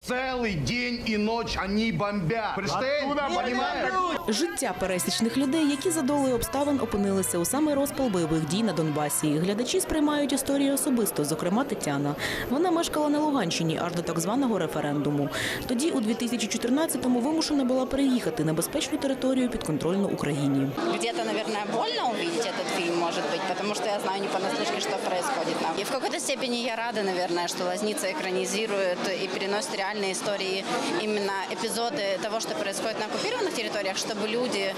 Целый день и ночь они бомбят. Понимаешь? Життя пересічних людей, які за долею обставин опинилися у самий розпал бойових дій на Донбасі. Глядачі сприймають історію особисто, зокрема Тетяна. Вона мешкала на Луганщині аж до так званого референдуму. Тоді, у 2014-му, вимушена була переїхати на безпечну територію підконтрольну Україні. Где-то, наверное, больно увидеть этот фильм, может быть, потому что я знаю не понаслышке, что происходит там. И в какой-то степени я рада, наверное, что Лазница экранизирует и переносит реальные истории, именно эпизоды того, что происходит на оккупированных территориях, чтобы люди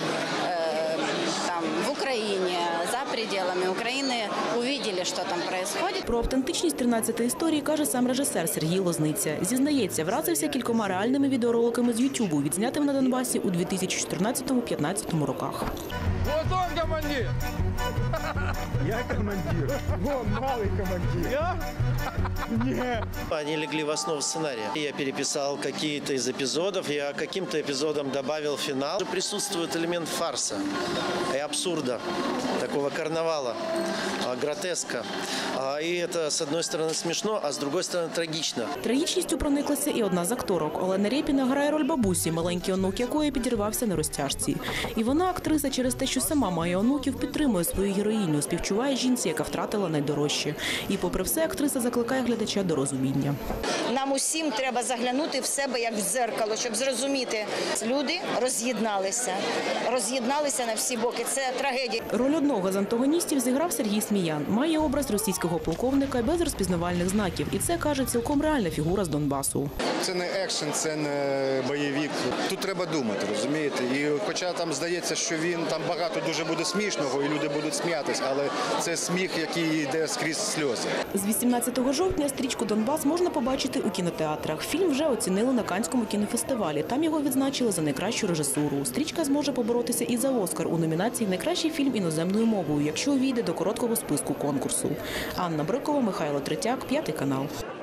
там в Україні, за пределами України увидели, що там происходит. Про автентичність 13-ї історії каже сам режисер Сергій Лозниця. Зізнається, вразився кількома реальними відеороликами з Ютубу, відзнятим на Донбасі у 2014-2015 роках. Вот он командир! Я командир. Вон, малый командир. Я? Нет. Они легли в основу сценария. Я переписал какие-то из эпизодов, я каким-то эпизодом добавил финал. Присутствует элемент фарса и абсурда, такого карнавала, гротеска. И это, с одной стороны, смешно, а с другой стороны, трагично. Трагічністю прониклася і одна з акторок. Олена Рєпіна грає роль бабусі, маленький онук якої підірвався на розтяжці. І вона, актриса, через те, що сама має онуків, підтримує свою героїню, співчуває жінці, яка втратила найдорожче. І попри все, актриса закликає глядача до розуміння. Нам усім треба заглянути в себе як в дзеркало, щоб зрозуміти, люди роз'єдналися на всі боки. Це трагедія. Роль одного з антагоністів зіграв Сергій Сміян. Має образ російського полковника без розпізнавальних знаків. І це, каже, цілком реальна фігура з Донбасу. Це не екшен, це не бойовик. Тут треба думати, розумієте? І хоча там здається, що він там багато дуже буде смішного і люди будуть сміятись, але це сміх, який йде скрізь сльози. З 18 жовтня стрічку «Донбас» можна побачити у кінотеатрах. Фільм вже оцінили на Каннському кінофестивалі. Там його відзначили за найкращу режисуру. Стрічка зможе поборотися і за «Оскар» у номінації «Найкращий фільм іноземною мовою», якщо увійде до короткого списку конкурсу. Анна Брикова, Михайло Третяк, 5 канал.